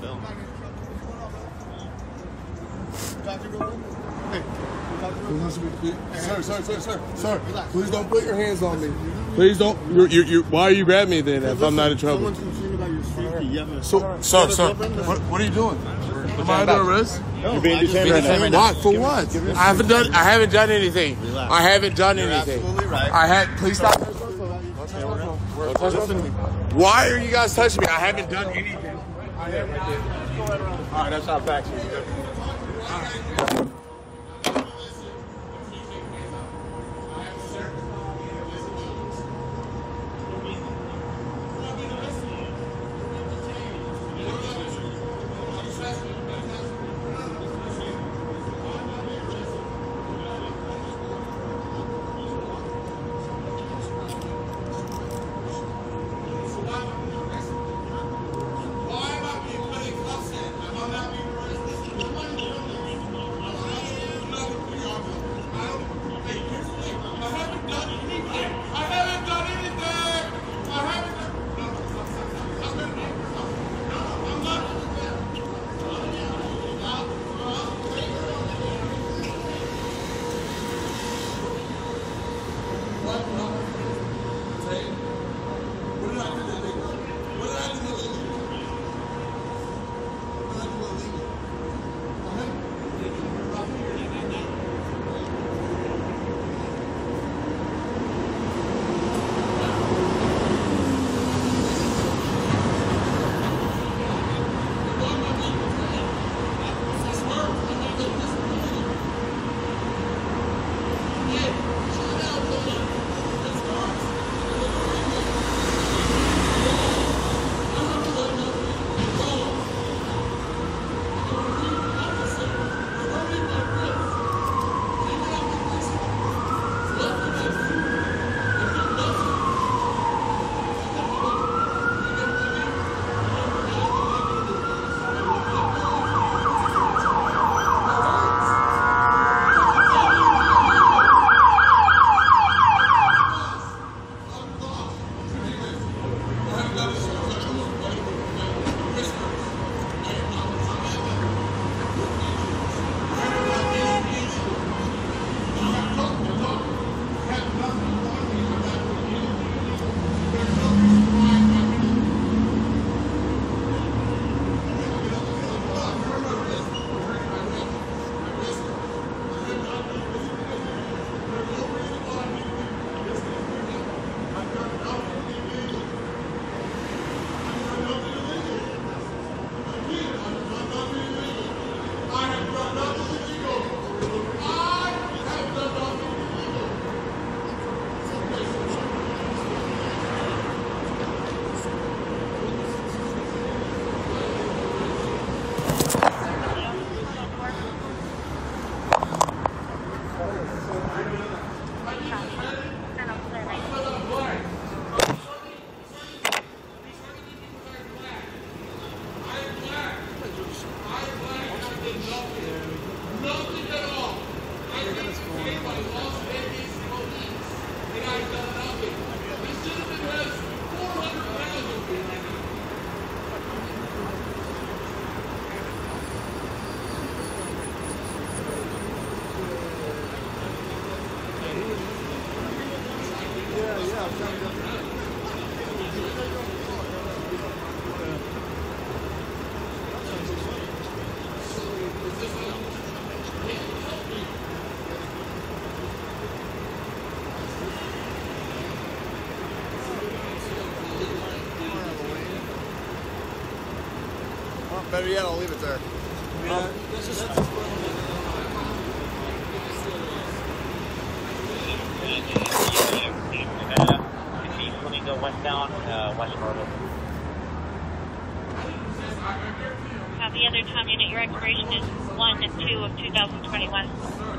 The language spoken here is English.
will. Sir, please don't put your hands on me. Please don't. Why are you grabbing me then if I'm not in trouble? Someone's concerned about your safety. Sir, what are you doing? Am I under arrest? No, you're being detained right now. Why? For what? I haven't done anything. Relax. I haven't done You're anything. absolutely right. Please stop. Why are you guys touching me? I haven't done anything. All right, that's not facts. Better yet, I'll leave it there. Let me go westbound, West Marble. The other time unit, your expiration is 1/2 of 2021.